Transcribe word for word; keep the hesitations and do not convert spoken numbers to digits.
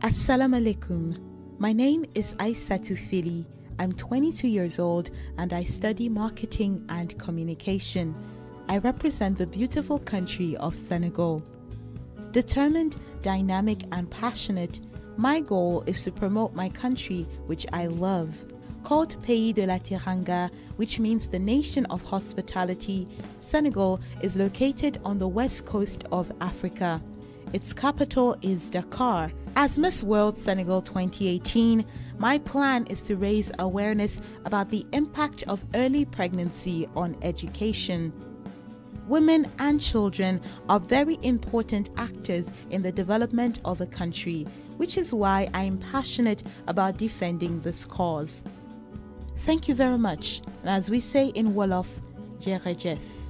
Assalamu alaikum. My name is Aissatou Fili. I'm twenty-two years old and I study marketing and communication. I represent the beautiful country of Senegal. Determined, dynamic, and passionate, my goal is to promote my country, which I love. Called Pays de la Teranga, which means the nation of hospitality, Senegal is located on the west coast of Africa. Its capital is Dakar. As Miss World Senegal twenty eighteen, my plan is to raise awareness about the impact of early pregnancy on education. Women and children are very important actors in the development of a country, which is why I am passionate about defending this cause. Thank you very much. And as we say in Wolof, Jerejef.